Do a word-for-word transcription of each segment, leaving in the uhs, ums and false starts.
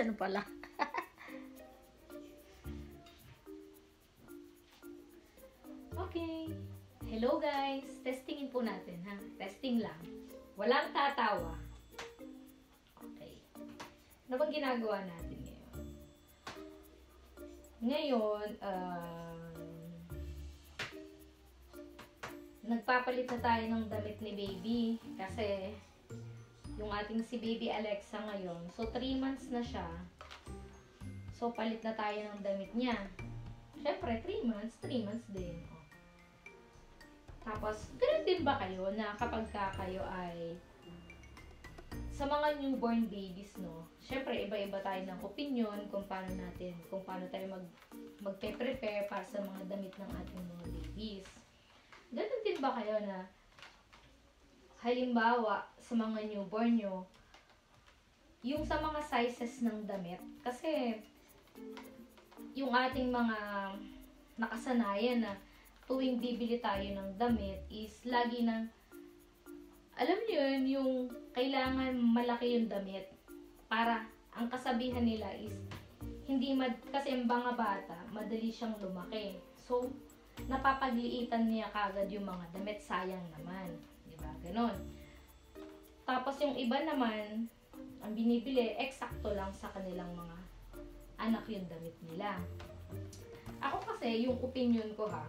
Diyan pala. Okay. Hello guys. Testingin po natin ha. Testing lang. Walang tatawa. Okay. Ano bang ginagawa natin ngayon? Ngayon, um, nagpapalit na tayo ng damit ni baby. Kasi, yung ating si baby Alexa ngayon, so three months na siya. So, palit na tayo ng damit niya. Siyempre, three months, three months din. O. Tapos, ganun din ba kayo na kapag ka kayo ay sa mga newborn babies, no? Siyempre, iba-iba tayo ng opinion kung paano natin, kung paano tayo mag, magpe-prepare para sa mga damit ng ating mga babies. Ganun din ba kayo na halimbawa, sa mga newborn nyo, yung sa mga sizes ng damit, kasi yung ating mga nakasanayan na tuwing bibili tayo ng damit is lagi ng, alam niyo yun, yung kailangan malaki yung damit para ang kasabihan nila is hindi mad, kasi ang mga bata, madali siyang lumaki. So, napapagliitan niya kagad yung mga damit, sayang naman. Diba? Ganon. Tapos yung iba naman, ang binibili, eksakto lang sa kanilang mga anak yung damit nila. Ako kasi, yung opinion ko ha,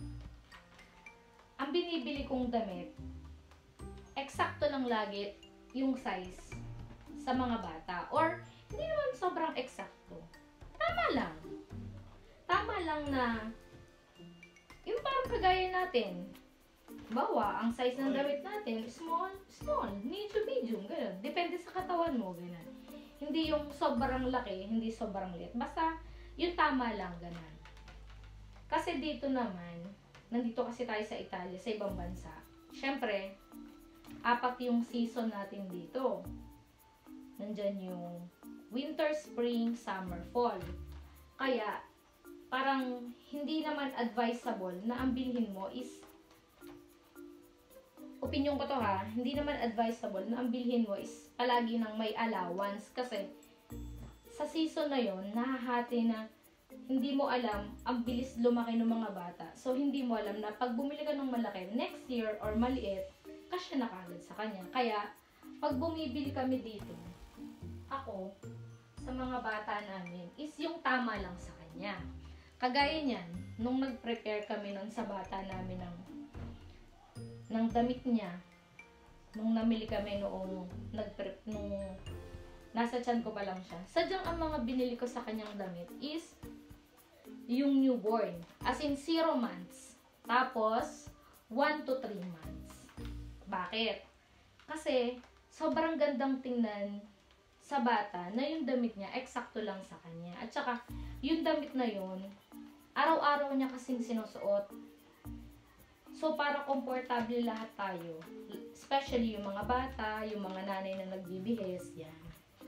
ang binibili kong damit, eksakto lang lagi yung size sa mga bata. Or, hindi naman sobrang eksakto. Tama lang. Tama lang na, yung parang kagaya natin, bawa, ang size ng damit natin, small, small, medium, medium, gano'n. Depende sa katawan mo, gano'n. Hindi yung sobrang laki, hindi sobrang liit. Basta, yung tama lang, gano'n. Kasi dito naman, nandito kasi tayo sa Italia, sa ibang bansa. Siyempre, apat yung season natin dito. Nandyan yung winter, spring, summer, fall. Kaya, parang hindi naman advisable na ang bilhin mo is, opinion ko to ha, hindi naman advisable na ang bilhin mo is palagi nang may allowance. Kasi, sa season na yon nahahati na hindi mo alam, ang bilis lumaki ng mga bata. So, hindi mo alam na pag bumili ka ng malaki, next year or maliit, kasya na kagad sa kanya. Kaya, pag bumibili kami dito, ako, sa mga bata namin, is yung tama lang sa kanya. Kagaya niyan, nung nag-prepare kami nun sa bata namin ng, ng damit niya, nung namili kami noong, nag-prep, nung nasa tiyan ko pa lang siya, sadyang ang mga binili ko sa kanyang damit is yung newborn. As in, zero months. Tapos, one to three months. Bakit? Kasi, sobrang gandang tingnan sa bata na yung damit niya, eksakto lang sa kanya. At saka, yung damit na yun, araw-araw niya kasing sinusuot. So, para komportable lahat tayo. Especially yung mga bata, yung mga nanay na nagbibihis, yan.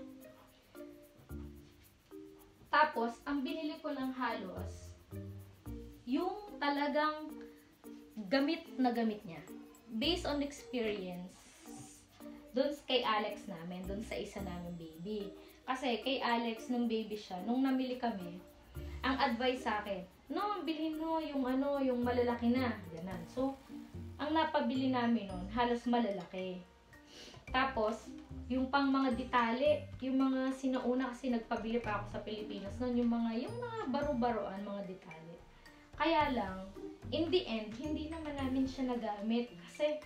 Tapos, ang binili ko lang halos, yung talagang gamit na gamit niya. Based on experience, dun kay Alex namin, dun sa isa namin baby. Kasi kay Alex, nung baby siya, nung namili kami, ang advice sa akin, no, bilhin mo yung ano, yung malalaki na. Ganun. So, ang napabili namin nun, halos malalaki. Tapos, yung pang mga detale, yung mga sinauna kasi nagpabili pa ako sa Pilipinas noon, yung mga, yung mga baro-baroan, mga detale. Kaya lang, in the end, hindi naman namin siya nagamit kasi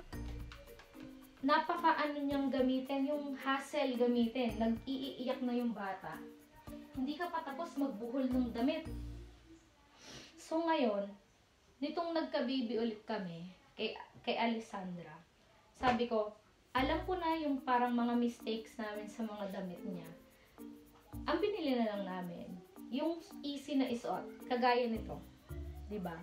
napaka-ano niyang gamitin, yung hassle gamitin, nag-iiyak na yung bata. Hindi ka pa tapos magbuhol ng damit. So ngayon, nitong nagka-baby ulit kami, kay, kay Alessandra, sabi ko, alam ko na yung parang mga mistakes namin sa mga damit niya. Ang binili na lang namin, yung easy na isuot, kagaya nito. Diba?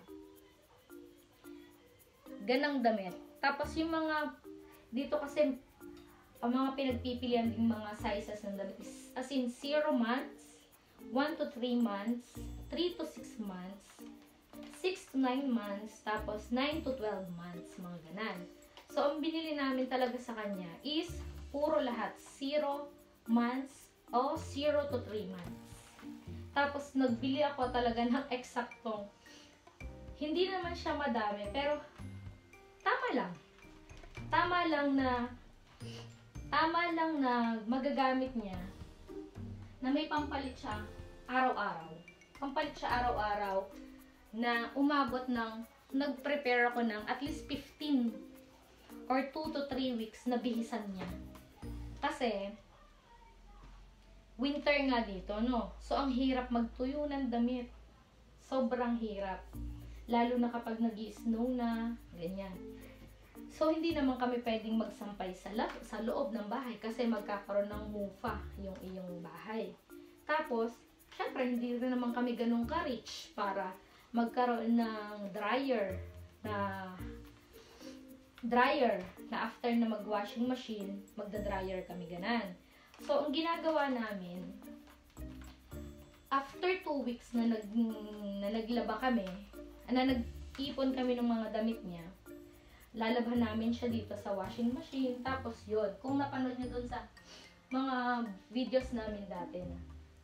Ganang damit. Tapos yung mga, dito kasi, ang mga pinagpipilian ng mga sizes ng damit is, as in, zero months, one to three months, three to six months, six to nine months, tapos nine to twelve months, mga ganan. So, ang binili namin talaga sa kanya is puro lahat. zero months O zero to three months. Tapos nagbili ako talaga ng eksaktong, hindi naman siya madami, pero tama lang. Tama lang na, tama lang na magagamit niya, na may pampalit siya araw-araw. Pampalit siya araw-araw na umabot ng, nag-prepare ako ng at least fifteen or two to three weeks na bihisan niya. Kasi, winter nga dito, no? So, ang hirap magtuyo ng damit. Sobrang hirap. Lalo na kapag nag-i-snow na, ganyan. So, hindi naman kami pwedeng magsampay sa, sa loob ng bahay kasi magkakaroon ng mufa yung iyong bahay. Tapos, syempre, hindi rin naman kami ganun ka-rich para magkaroon ng dryer na dryer na after na mag-washing machine, magda-dryer kami ganan. So, ang ginagawa namin, after two weeks na, nag, na naglaba kami, na nag-ipon kami ng mga damit niya, lalaban namin siya dito sa washing machine. Tapos yun, kung napanood niyo dun sa mga videos namin dati na,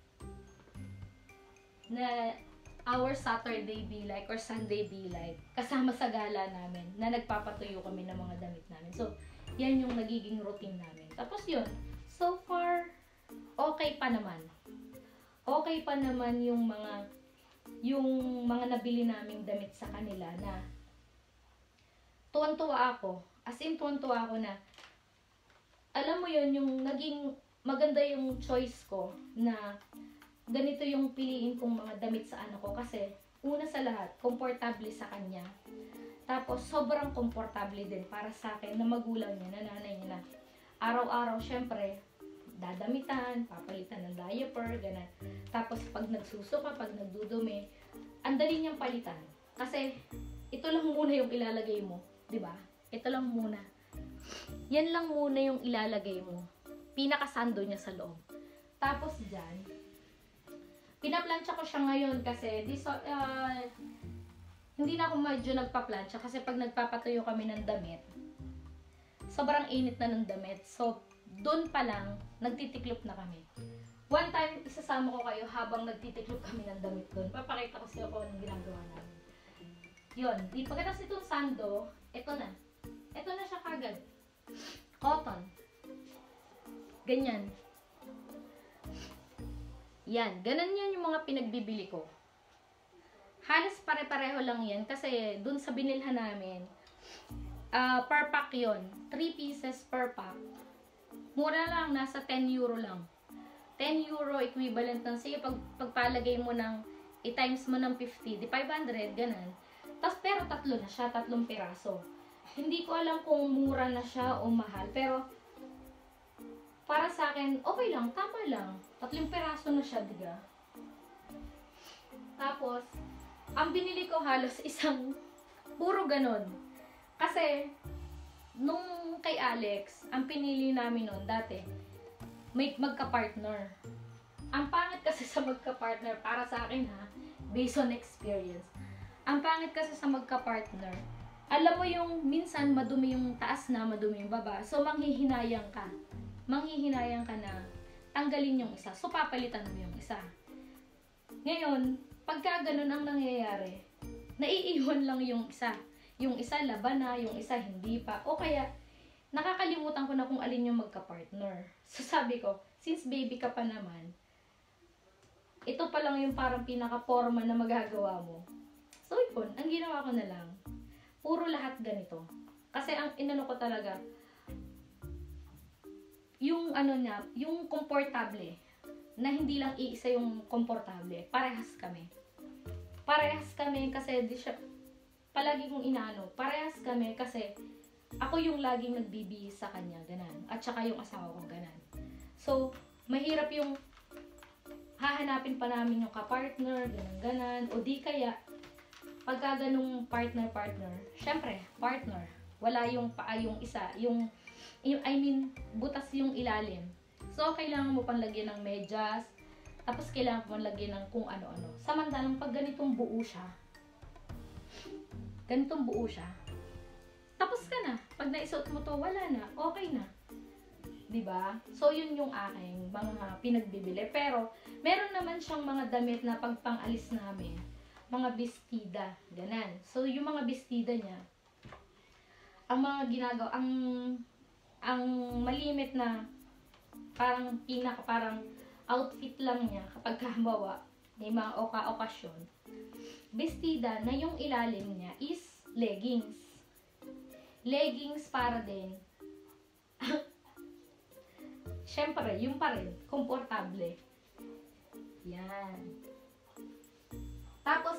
na our Saturday be like or Sunday be like, kasama sa gala namin, na nagpapatuyo kami ng mga damit namin. So, yan yung nagiging routine namin. Tapos yun, so far, okay pa naman. Okay pa naman yung mga yung mga nabili naming damit sa kanila na tuwan-tuwa ako. As in, tuwan-tuwa ako na alam mo yun, yung naging maganda yung choice ko na ganito yung piliin kong mga damit sa anak ko kasi una sa lahat, komportable sa kanya. Tapos, sobrang komportable din para sa akin na magulang niya, na nanay niya na araw-araw, syempre, dadamitan, papalitan ng diaper, ganun. Tapos, pag nagsusuka, pag nagdudumi, ang dali niyang palitan. Kasi, ito lang muna yung ilalagay mo, di ba? Ito lang muna. Yan lang muna yung ilalagay mo. Pinakasando niya sa loob. Tapos, dyan, pinaplansya ko siya ngayon kasi, di so, uh, hindi na ako medyo nagpaplansya kasi pag nagpapatuyo kami ng damit, sobrang init na ng damit. So, doon pa lang, nagtitiklop na kami. One time, isasama ko kayo habang nagtitiklop kami ng damit doon. Papakita ko siya kung anong ginagawa namin. Yun. Di pagkatapos itong sando, ito na. Ito na siya kagad. Cotton. Ganyan. Yan. Ganon yan yung mga pinagbibili ko. Halos pare-pareho lang yan kasi doon sa binilhan namin, Uh, per pack yun. three pieces per pack. Mura lang, nasa ten euro lang. ten euro equivalent ng, sige, pag, pagpalagay mo ng, i-times mo ng fifty, di five hundred, ganun. Tapos, pero tatlo na siya, tatlong piraso. Hindi ko alam kung mura na siya o mahal, pero, para sa akin, okay lang, tama lang. Tatlong piraso na siya, diga. Tapos, ang binili ko halos isang, puro ganun. Kasi, nung kay Alex, ang pinili namin noon dati, may magka-partner. Ang pangit kasi sa magka-partner, para sa akin ha, based on experience, ang pangit kasi sa magka-partner, alam mo yung minsan madumi yung taas na, madumi yung baba, so manghihinayang ka. Manghihinayang ka na tanggalin yung isa, so papalitan mo yung isa. Ngayon, pagka ganun ang nangyayari, naiiwan lang yung isa. Yung isa laban na, yung isa hindi pa. O kaya, nakakalimutan ko na kung alin yung magka-partner. So sabi ko, since baby ka pa naman, ito pa lang yung parang pinaka-forma na magagawa mo. So yun, ang ginawa ko na lang, puro lahat ganito. Kasi ang inano ko talaga, yung ano niya, yung komportable, na hindi lang iisa yung komportable. Parehas kami. Parehas kami kasi di siya, palagi kong inaano, parehas kami kasi ako yung laging nagbibihis sa kanya, ganan. At saka yung asawa ko, ganan. So, mahirap yung hahanapin pa namin yung ka-partner, ganan, ganan. O di kaya, pagka ganung partner-partner, syempre, partner. Wala yung paa yung isa, yung, yung, I mean, butas yung ilalim. So, kailangan mo pang lagyan ng medyas, tapos kailangan mo pang lagyan ng kung ano-ano. Samantalang pag ganitong buo siya, ganitong buo siya, tapos ka na. Pag naisuot mo to, wala na. Okay na. 'Di ba? So, yun yung aking mga pinagbibili. Pero, meron naman siyang mga damit na pag pang-alis namin, mga bestida, ganan. So, yung mga bestida niya, ang mga ginagawa, ang ang malimit na parang pinaka parang outfit lang niya kapag halimbawa may mga oka-okasyon. Bestida na yung ilalim niya is leggings. Leggings para din. Siyempre, yung pa rin, komportable. Yan. Tapos,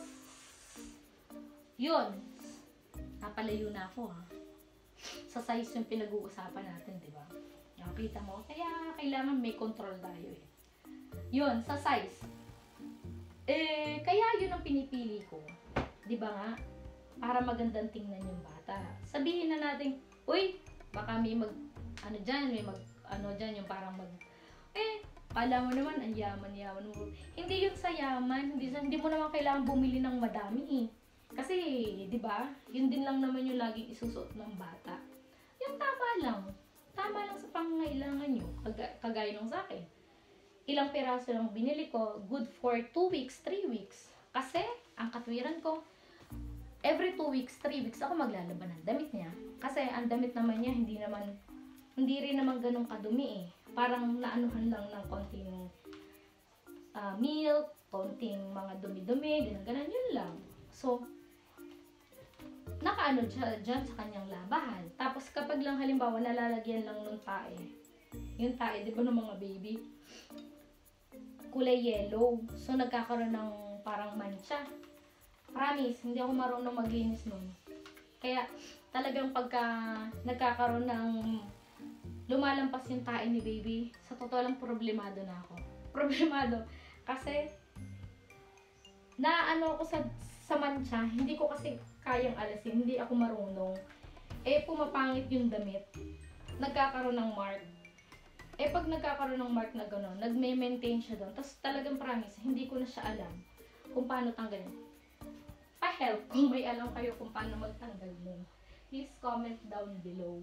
yun. Napalayo na ako, ha. Sa size yung pinag-uusapan natin, di ba? Nakita mo? Kaya, kailangan may control tayo, eh. Yun, sa size. Eh, kaya yun ang pinipili ko. Di ba nga? Para magandang tingnan yung bata. Sabihin na natin, uy, baka may mag, ano dyan, may mag, ano dyan, yung parang mag, eh, kala mo naman, ang yaman-yaman mo. Hindi yun sa yaman, hindi, hindi mo naman kailangan bumili ng madami, eh. Kasi, di ba, yun din lang naman yung laging isusuot ng bata. Yung tama lang. Tama lang sa pangangailangan nyo. Kag kagaya nung sa akin. Ilang piraso lang binili ko, good for two weeks, three weeks. Kasi, ang katwiran ko, every two weeks, three weeks, ako maglalaban ng damit niya. Kasi, ang damit naman niya, hindi naman, hindi rin naman ganun kadumi eh. Parang naanuhan lang ng konting uh, milk, konting mga dumi-dumi, ganun-ganun, yun lang. So, nakaano dyan, dyan sa kanyang labahan. Tapos, kapag lang halimbawa, nalalagyan lang ng tae, yung tae, di ba ng mga baby, kulay yellow. So, nagkakaroon ng parang mancha. Promise, hindi ako marunong maglinis nun. Kaya, talagang pagka nagkakaroon ng lumalampas yung tae ni baby, sa totoo lang problemado na ako. Problemado. Kasi, naano ako sa, sa mancha, hindi ko kasi kayang alasin, hindi ako marunong. Eh, pumapangit yung damit. Nagkakaroon ng mark. Eh, pag nagkakaroon ng mark na gano'n, nagme-maintain siya doon. Tapos talagang promise, hindi ko na siya alam kung paano tanggalin. Pa-help kung may alam kayo kung paano magtanggal nun. Please comment down below.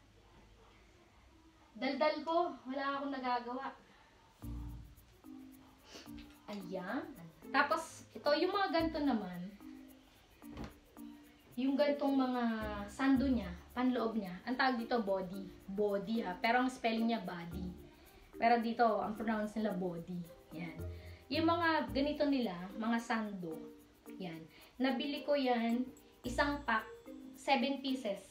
Daldal ko, wala akong nagagawa. Ayan. Tapos, ito, yung mga ganito naman, yung gantong mga sando niya, panloob niya, ang tawag dito body. Body ha, pero ang spelling niya body. Pero dito, ang pronounce nila body. Yan. Yung mga ganito nila, mga sando. Yan. Nabili ko yan, isang pack, seven pieces.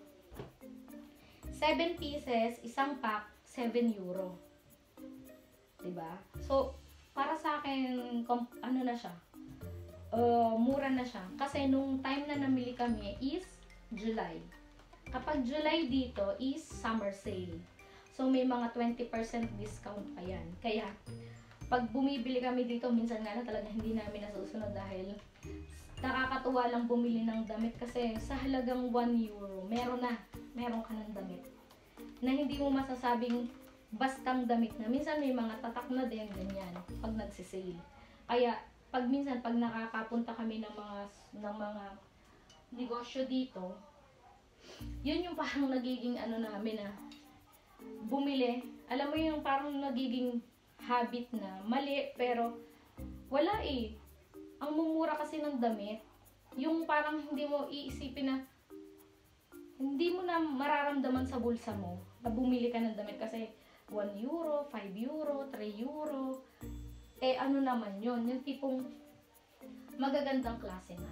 seven pieces, isang pack, seven euro. Diba? So, para sa akin, ano na siya, Uh, mura na siya. Kasi nung time na namili kami is July. Kapag July dito is summer sale. So may mga twenty percent discount pa yan. Kaya pag bumibili kami dito, minsan nga na talaga hindi namin nasusunod dahil nakakatuwa lang bumili ng damit kasi sa halagang one euro, meron na, meron ka ng damit. Na hindi mo masasabing bastang damit na. Minsan may mga tatak na din, ganyan, pag nagsisale. Kaya pag minsan pag nakakapunta kami ng mga ng mga negosyo dito, yun yung parang nagiging ano namin na bumili. Alam mo yung parang nagiging habit na mali, pero wala eh. Ang mumura kasi ng damit, yung parang hindi mo iisipin na hindi mo na mararamdaman sa bulsa mo na bumili ka ng damit kasi one euro, five euro, three euro. Eh, ano naman yun? Yung tipong magagandang klase na.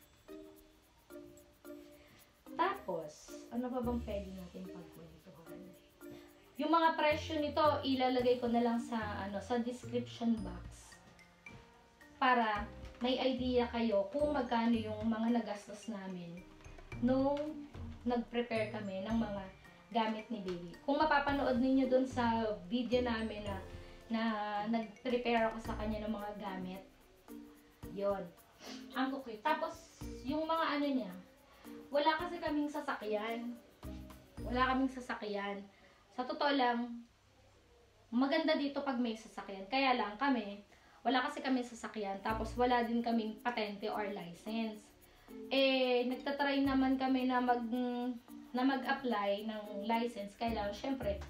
Tapos, ano pa bang pwede natin pagkwentuhan? Yung mga presyo nito, ilalagay ko na lang sa, ano, sa description box. Para may idea kayo kung magkano yung mga nagastos namin nung nag-prepare kami ng mga gamit ni baby. Kung mapapanood ninyo dun sa video namin na na nag-prepare ako sa kanya ng mga gamit. Yon. Ang kukoy. Tapos, yung mga ano niya, wala kasi kaming sasakyan. Wala kaming sasakyan. Sa totoo lang, maganda dito pag may sasakyan. Kaya lang kami, wala kasi kami sasakyan. Tapos, wala din kaming patente or license. Eh, nagtatry naman kami na mag na mag-apply ng license. Kaya lang, syempre,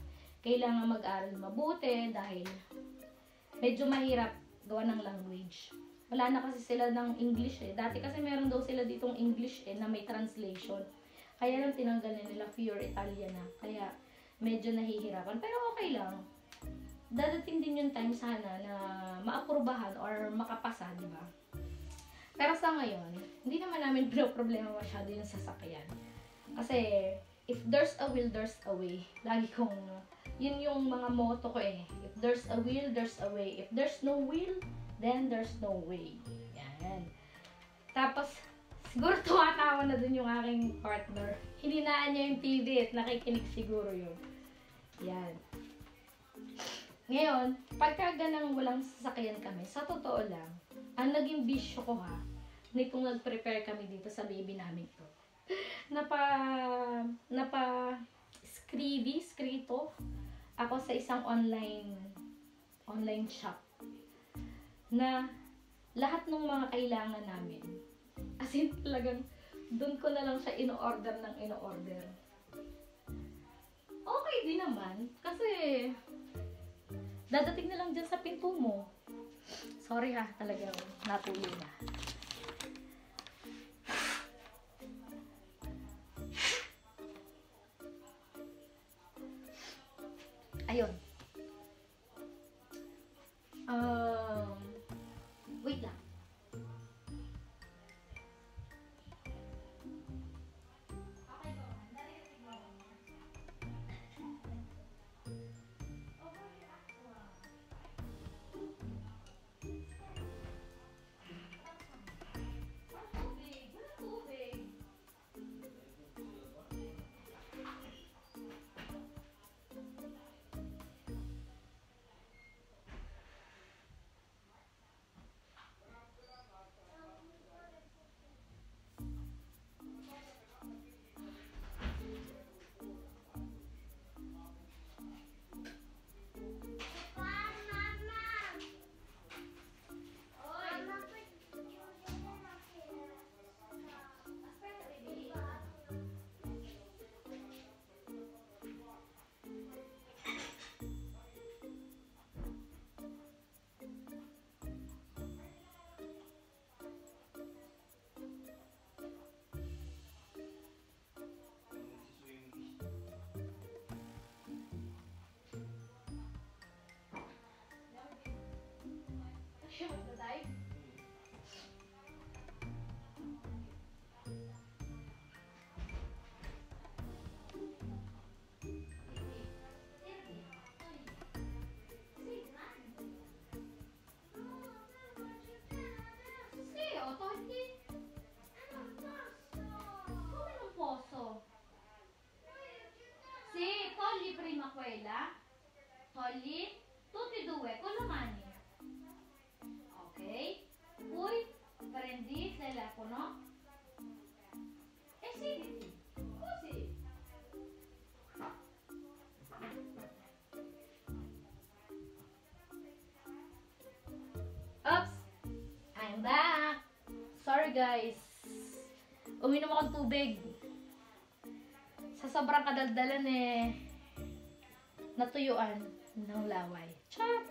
kailangan mag-aral mabuti dahil medyo mahirap gawa ng language. Wala na kasi sila ng English eh. Dati kasi meron daw sila ditong English eh na may translation. Kaya lang tinanggal na nila pure Italian na. Kaya medyo nahihirapan. Pero okay lang. Dadating din yung time sana na maaprubahan or makapasa, di ba? Pero sa ngayon, hindi naman namin pinoproblema masyado yung sasakyan. Kasi if there's a will, there's a way. Lagi kong, yun yung mga motto ko eh. If there's a will, there's a way. If there's no will, then there's no way. Yan. Tapos, siguro tumatawa na dun yung aking partner. Hininaan niya yung T V at nakikinig siguro yun. Yan. Ngayon, pagka ganang walang sasakyan kami, sa totoo lang, ang naging bisyo ko ha, nitong nag-prepare kami dito sa baby namin to. Napa, napa, scribby, skrito, ako sa isang online, online shop, na lahat ng mga kailangan namin, as in talagang, dun ko na lang siya ino-order ng ino-order. Okay din naman, kasi, dadating na lang dyan sa pinto mo. Sorry ha, talagang natuloy na. Ayun. Um, wait lang. Prima quella, togli tutti e due con le mani, ok? Poi prendi il telefono e siediti, così. Oops! I'm back! Sorry guys, uminom akong tubig. Sa sobrang kadaldalan eh, natuyuan ng laway. Chop!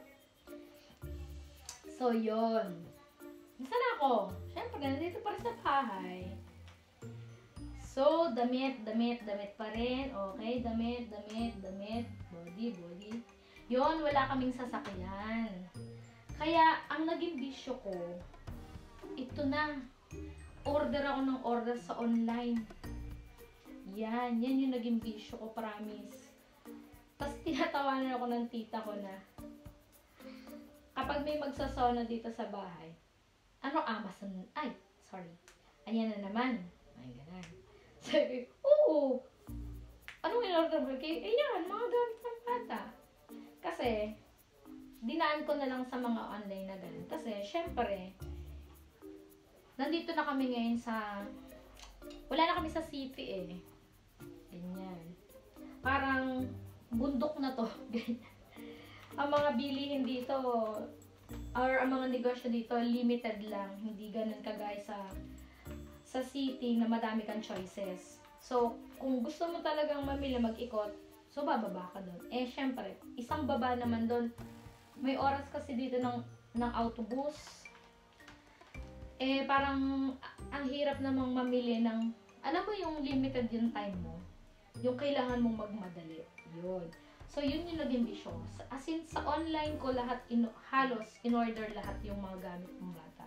So, yun. Nasaan ako? Siyempre, nandito pa rin sa bahay. So, damit, damit, damit pa rin. Okay, damit, damit, damit. Body, body. Yun, wala kaming sasakyan. Kaya, ang naging bisyo ko, ito na. Order ako ng order sa online. Yan, yan yung naging bisyo ko, promise. Tapos tinatawanan ako ng tita ko na kapag may magsasona dito sa bahay, ano Amazon? Ay, sorry. Ayan na naman. Ay, ganun. Sabi, oo. Anong in-order mo? Eh, yan, mga gamit ng bata. Kasi, dinaan ko na lang sa mga online na ganun. Kasi, syempre, nandito na kami ngayon sa, wala na kami sa city eh. Ganyan. Parang, bundok na to. Ang mga bilihin dito or ang mga negosyo dito limited lang, hindi ganun kagaya sa sa city na madami kang choices. So, kung gusto mo talagang mamili, mag-ikot, So, bababa ka doon. Eh, syempre, isang baba naman doon, may oras kasi dito ng, ng autobus. Eh, parang, ang hirap namang mamili ng, alam mo yung limited yung time mo. Yung kailangan mong magmadali. Yun. So, yun yung naging bisyo. As in, sa online ko lahat, in, halos, in-order lahat yung mga gamit ng bata.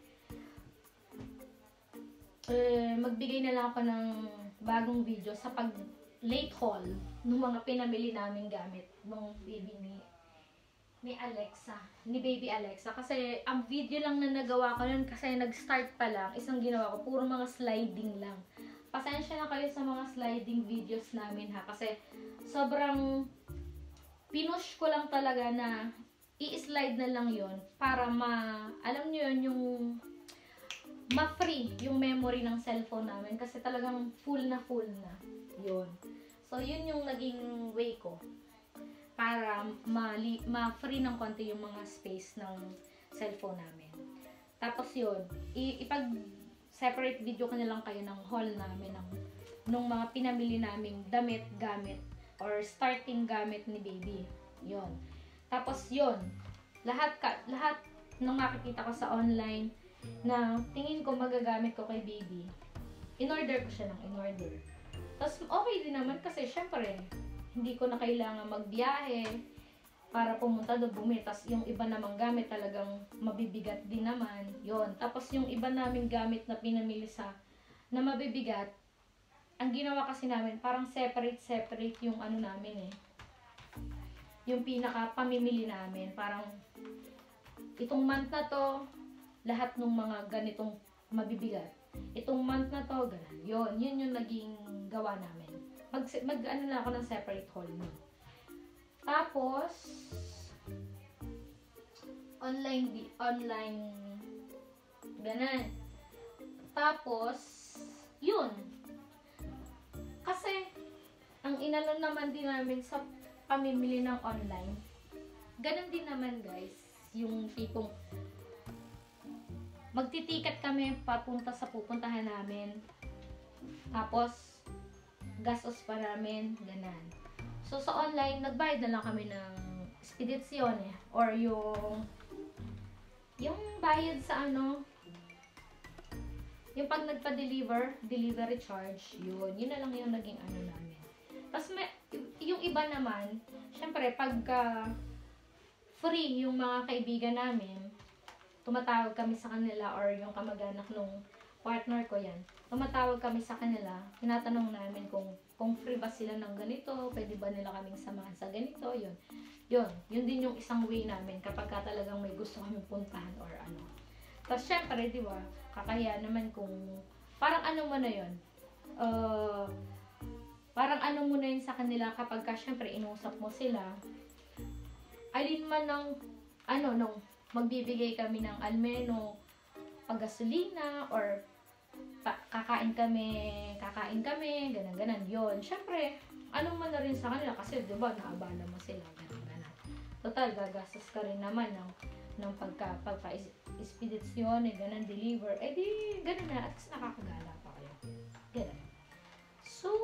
Eh, magbigay na lang ako ng bagong video sa pag late haul ng mga pinamili naming gamit ng baby ni ni Alexa, ni baby Alexa. Kasi ang video lang na nagawa ko nun kasi nag-start pa lang, isang ginawa ko, puro mga sliding lang. Pasensya na kayo sa mga sliding videos namin ha, kasi sobrang pinush ko lang talaga na i-slide na lang yon para ma, alam nyo yun, yung ma-free yung memory ng cellphone namin kasi talagang full na full na yun. So yun yung naging way ko para ma-free ng konti yung mga space ng cellphone namin. Tapos yun, ipag separate video ko na lang kayo ng haul namin ng nung mga pinamili naming damit, gamit or starting gamit ni baby. Yun. Tapos yun, lahat ka, lahat ng makikita ko sa online na tingin ko magagamit ko kay baby, in-order ko siya ng in-order. Tapos okay din naman kasi syempre, hindi ko na kailangan magbiyahe para pumunta doon bumili. Tapos yung iba namang gamit talagang mabibigat din naman. Yon. Tapos yung iba naming gamit na pinamili sa na mabibigat, ang ginawa kasi namin, parang separate-separate yung ano namin eh. Yung pinaka pamimili namin. Parang itong month na to, lahat ng mga ganitong mabibigat. Itong month na to, ganun. Yun, yun yung naging gawa namin. Mag, mag ano na ako ng separate haul mo. Tapos, online, di, online, ganun. Tapos, yun. Kasi, ang inano naman din namin sa pamimili ng online, ganun din naman guys, yung tipong, magtitikat kami papunta sa pupuntahan namin. Tapos, gastos pa namin, ganan. So, sa online, nagbayad na lang kami ng expedisyon eh. Or yung, yung bayad sa ano, yung pag nagpa-deliver, delivery charge, yun. Yun na lang yung naging ano namin. Tapos, may, yung iba naman, syempre, pagka free yung mga kaibigan namin, tumatawag kami sa kanila or yung kamag-anak nung partner ko yan. Tumatawag kami sa kanila, tinatanong namin kung kung free ba sila ng ganito, pwede ba nila kaming samahan sa ganito, yun. Yun, yun din yung isang way namin kapag ka talagang may gusto kami puntahan or ano. Tapos syempre, di ba, kakahiya naman kung, parang ano mo na yun, uh, parang ano mo na yun sa kanila kapag ka syempre inusap mo sila, alin man ng, ano, nung, magbibigay kami ng almeno, paggasolina, or pa, kakain kami, kakain kami, ganan-ganan, yon. Syempre, anong man na rin sa kanila, kasi diba, naabala mo sila, ganan-ganan. Total, gagastos ka rin naman ng, ng pagka, pagka-expedisyon, eh, ganan, deliver, eh di, ganan na, at least nakakagala pa kayo. Ganan. So,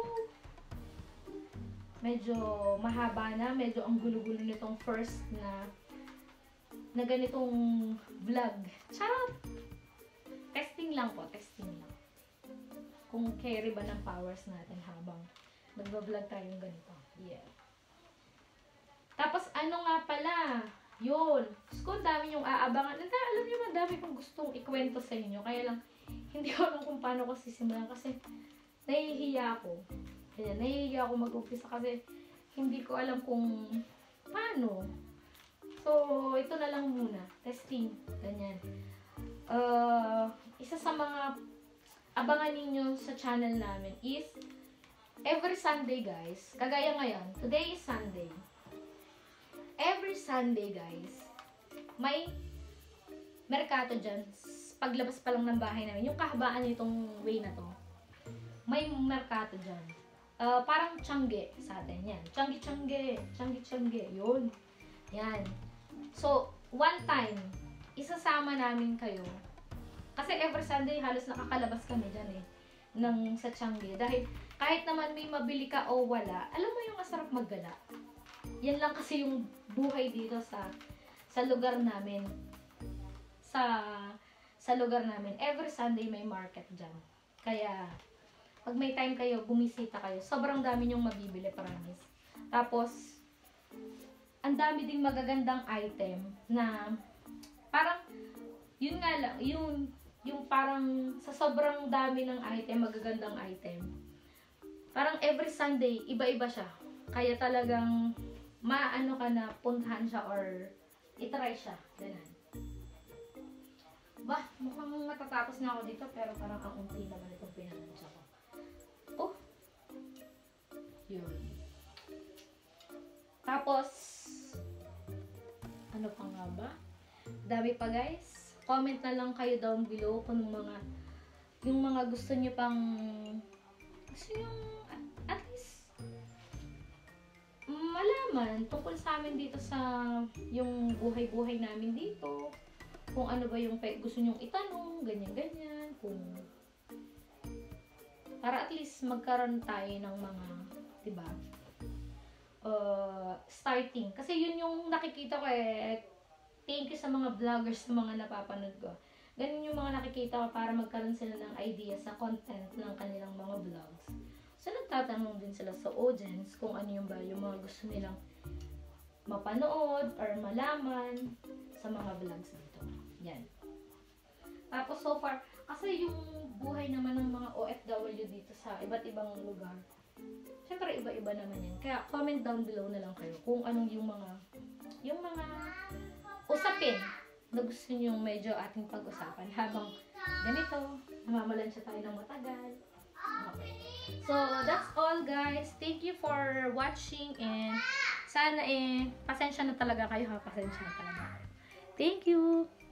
medyo mahaba na, medyo ang gulo-gulo nitong first na na ganitong vlog. Charot! Testing lang po, testing lang. Kung carry ba ng powers natin habang nagbablog tayong ganito. Yeah. Tapos ano nga pala, yun. Kung dami yung aabangan. Nanda, alam niyo man, dami kong gustong ikwento sa inyo. Kaya lang, hindi ko alam kung paano ko sisimulan kasi nahihiya ako. Kaya nahihiya ako mag-umpisa kasi hindi ko alam kung paano. So, ito na lang muna. Testing. Ganyan. Uh, isa sa mga abangan ninyo sa channel namin is every Sunday, guys. Kagaya ngayon. Today is Sunday. Every Sunday, guys, may merkato dyan. Paglabas pa lang ng bahay namin. Yung kahabaan nitong way na to. May merkato dyan. Uh, parang Tiangge sa atin. Yan. Tiangge-Tiangge. Tiangge-Tiangge. Yun. Yan. So, one time, isasama namin kayo. Kasi every Sunday, halos nakakalabas kami dyan eh. ng sa Changi. Dahil kahit naman may mabili ka o wala, alam mo yung masarap maggala. Yan lang kasi yung buhay dito sa sa lugar namin. Sa sa lugar namin. Every Sunday may market dyan. Kaya, pag may time kayo, bumisita kayo. Sobrang dami yung mabibili, promise. Tapos, ang dami ding magagandang item na parang, yun nga lang, yung, yung parang sa sobrang dami ng item, magagandang item. Parang every Sunday, iba-iba siya. Kaya talagang, maano ka na, puntahan siya or itry siya. Ganun. Bah, mukhang matatapos na ako dito, pero parang ang unti naman itong pinanansya ko. Oh! Yun. Tapos, ano pa nga ba? Dami pa guys. Comment na lang kayo down below kung mga, yung mga gusto nyo pang, gusto nyo, at least, malaman tungkol sa amin dito sa, yung buhay-buhay namin dito. Kung ano ba yung gusto nyong itanong, ganyan-ganyan, kung para at least magkaroon tayo ng mga, diba, uh, starting. Kasi yun yung nakikita ko eh, thank you sa mga vloggers na mga napapanood ko. Ganun yung mga nakikita ko para magkaroon sila ng idea sa content ng kanilang mga vlogs. So, nagtatanong din sila sa audience kung ano yung ba yung mga gusto nilang mapanood or malaman sa mga vlogs dito. Yan. Tapos so far, kasi yung buhay naman ng mga O F W dito sa iba't ibang lugar, syempre iba-iba naman yan. Kaya comment down below na lang kayo kung anong yung mga, yung mga usapin na gusto nyo medyo ating pag-usapan habang ganito, namamalansya tayo ng matagal. Okay. So, that's all guys. Thank you for watching and sana eh, pasensya na talaga kayo ha. Pasensya na talaga. Thank you!